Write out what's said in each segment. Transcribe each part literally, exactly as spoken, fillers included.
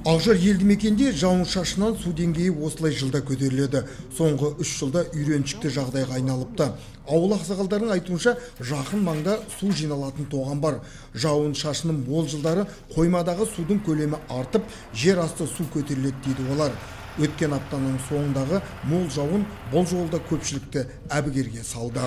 Ақжар елді мекенде жауын шашыннан су деңгейі осылай жылда көтеріледі. Соңғы үш жылда үйреншікті жағдайға айналыпты. Ауыл ақсақалдарының айтуынша жақын маңда су жиналатын тоған бар. Жауын шашынның мол жылдары қоймадағы судың көлемі артып, жер асты су көтеріледі дейді олар. Өткен аптаның соңындағы мол жауын бұл жолда көпшілікті әбігерге салды.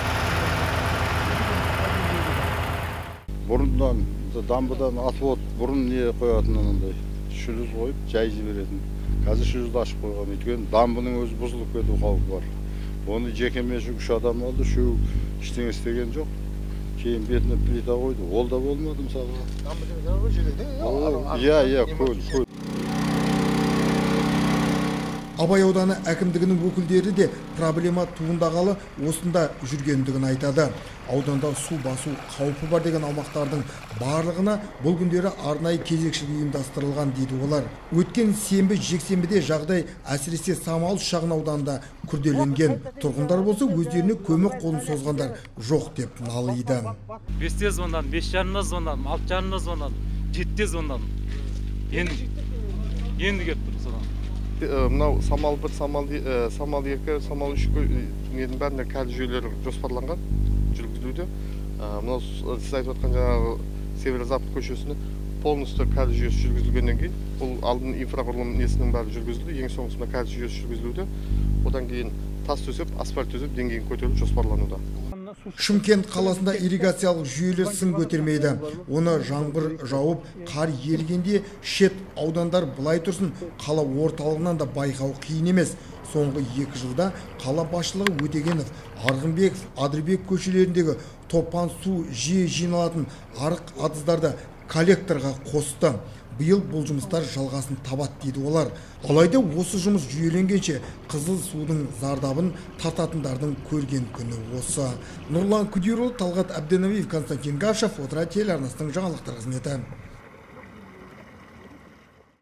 Бұрындан дамбыдан отвод бұрын не қоятынындай шлюз қойып жай жіберетін. Қазір шлюзді ашып қойған. Өйткені дамбының өзі бұзылып кету қаупі бар. Оны жекеменшік үш адам алды, үшеуі ештеңе істеген жоқ. Кейін бетіне плита қойды. Ол да болмады мысалға. Дамбы жерде? Иә, иә, көл, көл. Абай ауданы әкімдігінің өкілдері де проблема туындағалы осында жүргендігін айтады. Ауданда су басу қаупі бар деген аумақтардың барлығына бұл күндері арнайы кезекшілік ұйымдастырылған дейді олар. Өткен сенбі жексенбіде жағдай әсіресе Самал шағын ауданында күрделенген. Тұрғындар болса өздеріне көмек қолын созғандар жоқ деп налиды. бесте звондадым, бес жарымда звондадым, алты жарымда звондадым, жетіде звондадым. Енді енді келіп тұр содан. Мынау Самал бір, Самал екі, Самал үш недің бәріне кәріз жүйелері жоспарланған, жүргізілуде. Мынау сіз айтып отқан жаңағы Северо-Запад көшесіне полностью кәріз жүйесі жүргізілгеннен кейін, бұл алдын инфрақұрылым несінің бәрі жүргізілді, ең соңғысында кәріз жүйесі жүргізілуде. Одан кейін тас төсеп, асфальт төсеп, деңгейін көтеріп жоспарлануда. Шымкент қаласында ирригациялық жүйелер сын көтермейді. Оны жаңбыр жауып, қар ерігенде шет аудандар былай тұрсын, қала орталығынан да байқау қиын емес. Соңғы екі жылда қала басшылығы Өтегенов, Арғынбеков, Адырбек көшелеріндегі топан су жиі жиналатын арық адыздарды коллекторға қосты. Биыл бұл жұмыстар жалғасын табат дейді олар. Алайда осы жұмыс жүйеленгенше қызыл судың зардабын тартатындардың көрген күні осы. Нұрлан Күдерұлы, Талғат Әбденәбиев, Константин Гашев, Отыра телеарнасының жаңалықтар қызметі.